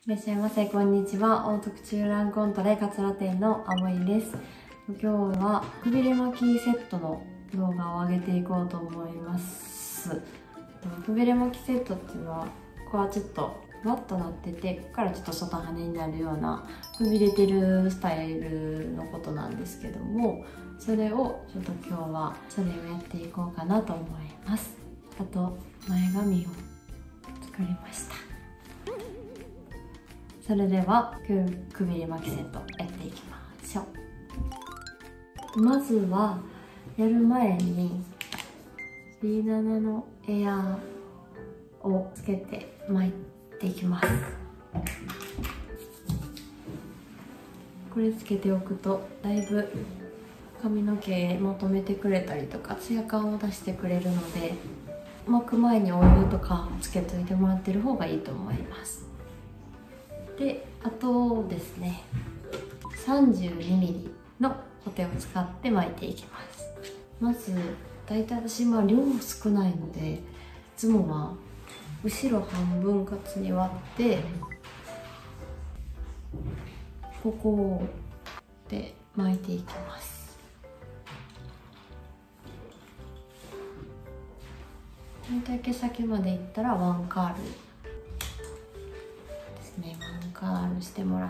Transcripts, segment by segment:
いらっしゃいませ、こんにちは。オートクチューランコントレ桂店のあもいです。今日はくびれ巻きセットの動画を上げていこうと思います。くびれ巻きセットっていうのは、ここはちょっとふわっとなってて、ここからちょっと外羽になるようなくびれてるスタイルのことなんですけども、それをちょっと今日はそれをやっていこうかなと思います。あと前髪を作りました。それではくびれ巻きセットやっていきましょう。まずはやる前に B7 のエアーをつけて巻いていきます。これつけておくとだいぶ髪の毛まとめてくれたりとかツヤ感を出してくれるので、巻く前にオイルとかつけといてもらってる方がいいと思います。で、あとですね、32mm のコテを使って巻いていきます。まずだいたい私量少ないので、いつもは後ろ半分割に割ってここで巻いていきます。だいたい毛先までいったらワンカールですね。ワンカールしてもらって、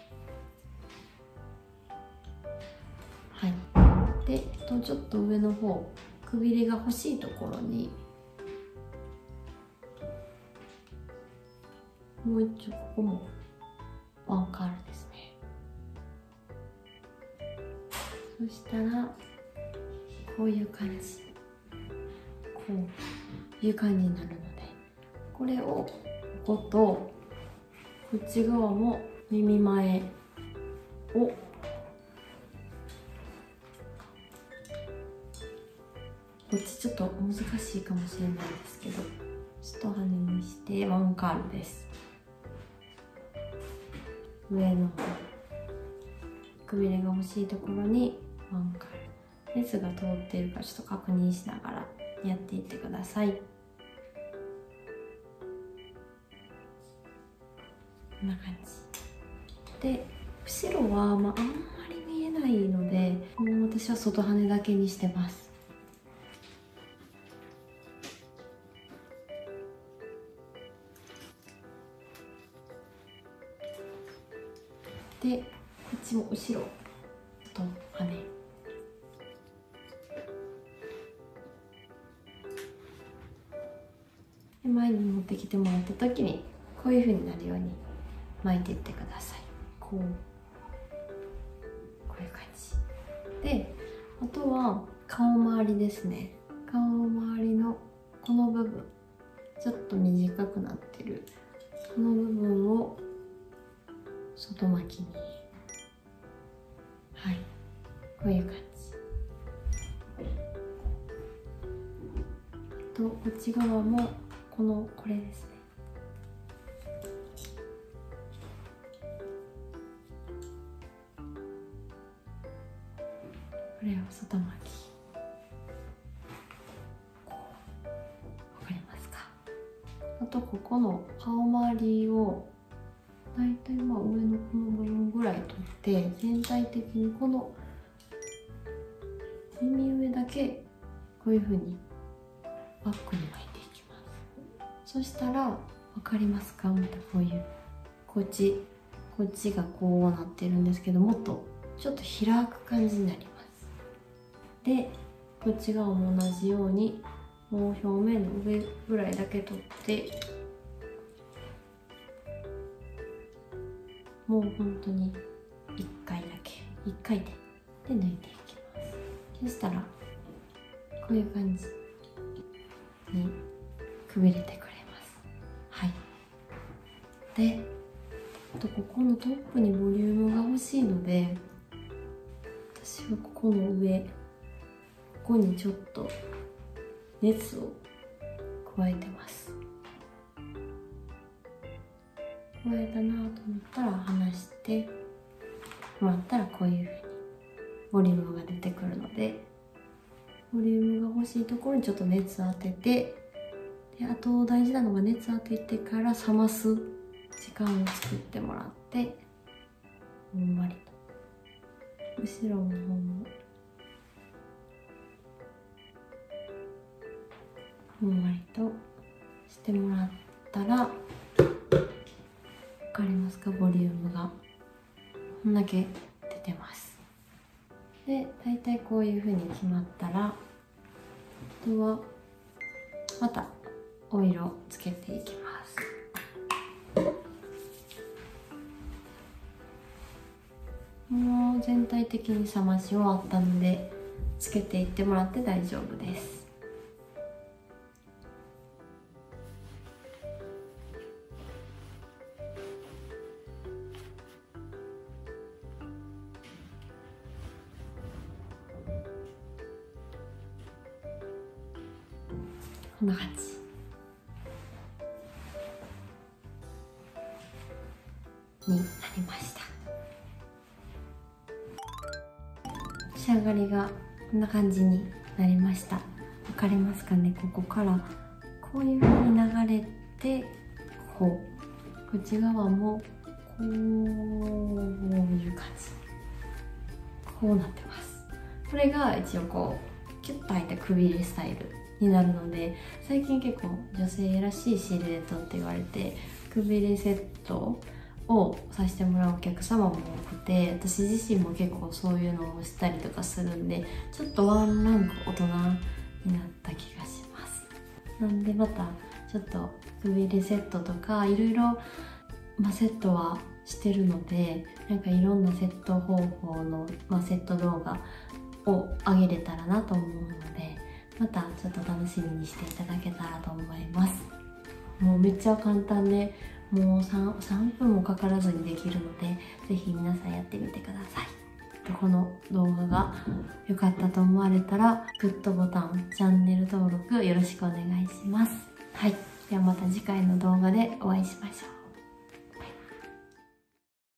はい。で、ちょっと上の方、くびれが欲しいところにもう一丁、ここもワンカールですね。そしたらこういう感じ、こういう感じになるので、これをこことこっち側も耳前をこっちちょっと難しいかもしれないですけど、ちょっと羽にしてワンカールです。上の方、くびれが欲しいところにワンカール、熱が通っているかちょっと確認しながらやっていってください。こんな感じで、後ろはあんまり見えないので、もう私は外羽だけにしてます。で、こっちも後ろと羽で、前に持ってきてもらった時にこういう風になるように巻いていってください。こういう感じで、あとは顔周りですね。顔周りのこの部分、ちょっと短くなってるこの部分を外巻きに、はい、こういう感じと、こっち側もこれですね。これを外巻き、わかりますか？あとここの顔周りをだいたい上のこの部分ぐらい取って、全体的にこの耳上だけこういう風にバックに巻いていきます。そしたら、わかりますか？またこういうこっちがこうなってるんですけど、もっとちょっと開く感じになります。で、こっち側も同じようにもう表面の上ぐらいだけ取って、もう本当に1回だけ、1回で抜いていきます。そしたらこういう感じにくびれてくれます。はい。で、あとここのトップにボリュームが欲しいので、私はここの上、ここにちょっと熱を加えてます。加えたなと思ったら離してもらったら、こういう風にボリュームが出てくるので、ボリュームが欲しいところにちょっと熱当てて、で、あと大事なのが熱当ててから冷ます時間を作ってもらって、ふんわりと後ろの方もふんわりとしてもらったら、わかりますか？ボリュームがこんだけ出てます。で、だいたいこういう風に決まったら、あとはまたお色つけていきます。もう全体的に冷まし終わったのでつけていってもらって大丈夫です。こんな感じになりました。仕上がりがこんな感じになりました。わかりますかね？ここからこういう風に流れて、こっち側もこういう感じ、こうなってます。これが一応こうキュッと開いたくびれスタイルになるので、最近結構女性らしいシルエットって言われてくびれセットをさせてもらうお客様も多くて、私自身も結構そういうのをしたりとかするんで、ちょっとワンランク大人になった気がします。なんでまたちょっとくびれセットとかいろいろセットはしてるので、なんかいろんなセット方法の、セット動画を上げれたらなと思うので、またちょっと楽しみにしていただけたらと思います。もうめっちゃ簡単で、もう 3分もかからずにできるので、ぜひ皆さんやってみてください。この動画が良かったと思われたら、グッドボタン、チャンネル登録よろしくお願いします。はい。ではまた次回の動画でお会いしましょう。